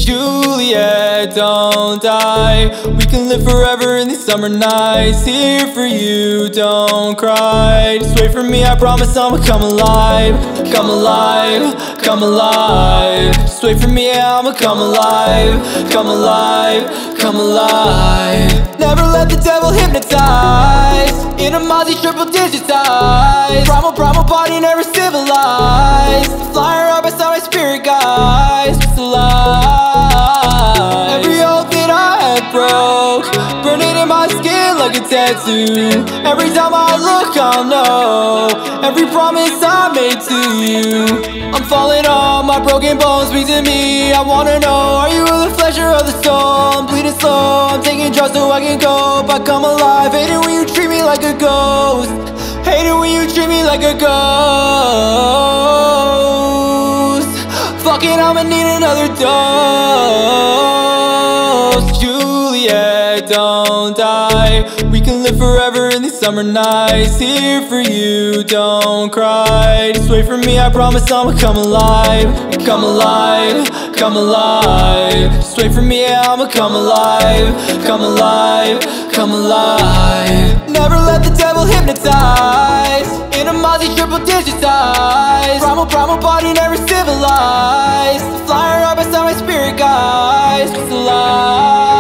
Juliet, don't die. We can live forever in these summer nights. Here for you, don't cry. Just wait for me, I promise I'ma come alive. Come alive, come alive. Just wait for me, I'ma come alive. Come alive, come alive. Never let the devil hypnotize. In a Damazein triple digitized. Primal body, never civilized. Flying right beside my spirit guides. Just alive. Every oath that I had broke, burning in my skin like a tattoo. Every time I look, I'll know every promise I made to you. I'm falling on my broken bones, speak to me. I wanna know, are you of the flesh or of the soul? I'm bleeding slow, I'm taking drugs so I can cope. I come alive, hate it when you treat me like a ghost. Hate it when you treat me like a ghost. Fuck it, I'ma need another dose. Juliet, don't die. We can live forever in these summer nights. Here for you, don't cry. Just wait for me, I promise I'ma come alive. Come alive, come alive. Just wait for me, I'ma come alive. Come alive, come alive. Never let the devil hypnotize. In a Damazein triple digitized. Primal body, never civilized. Flying right beside my spirit guides. Just alive.